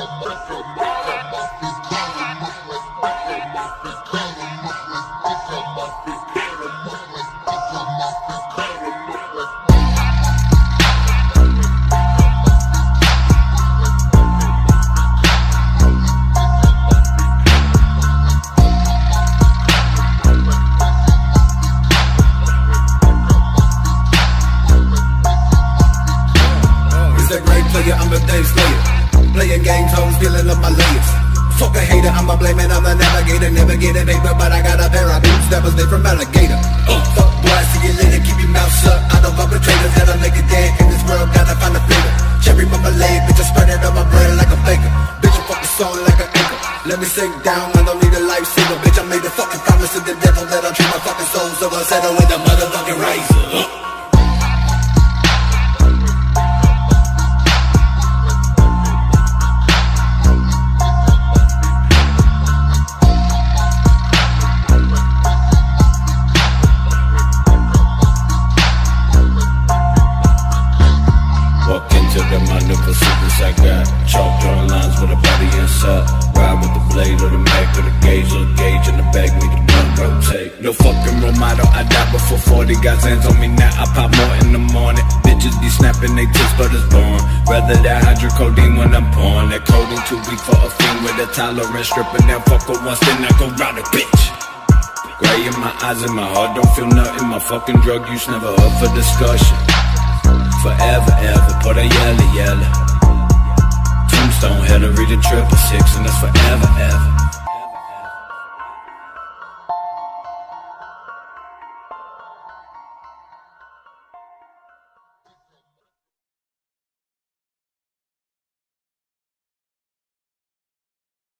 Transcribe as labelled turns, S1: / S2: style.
S1: I'm a day slayer, playing games, hoes, feeling up my layers. Fuck a hater, I'ma blame it, I'm a navigator. Never get a paper, but I got a pair of boots that was made from alligator. Fuck boy, I see you later, keep your mouth shut. I don't perpetrators, gotta make it dead in this world, gotta find a flavor. Cherry marmalade, bitch, I spread it on my bread like a baker. Bitch, I fuck the soul like an anchor. Let me sink down, I don't need a lifesaver. Bitch, I made a fucking promise to the devil that I'll treat my fucking soul, so I'll settle with a motherfucking razor. I got chalk drawing lines with a body inside. Ride with the blade or the Mac or the gauge or the gauge in the bag, make the gun rotate. No fucking role model, I die before 40. Got hands on me now, I pop more in the morning. Bitches be snapping they tits, but it's born. Rather that hydrocodone when I'm pouring. That codeine too weak for a fiend with a tolerance. Stripping that fuck her once, then I gon' round a bitch. Gray in my eyes and my heart don't feel nothing. My fucking drug use never up for discussion. Forever, ever, put a yellow. Tombstone, had to read a 666, and that's forever, ever.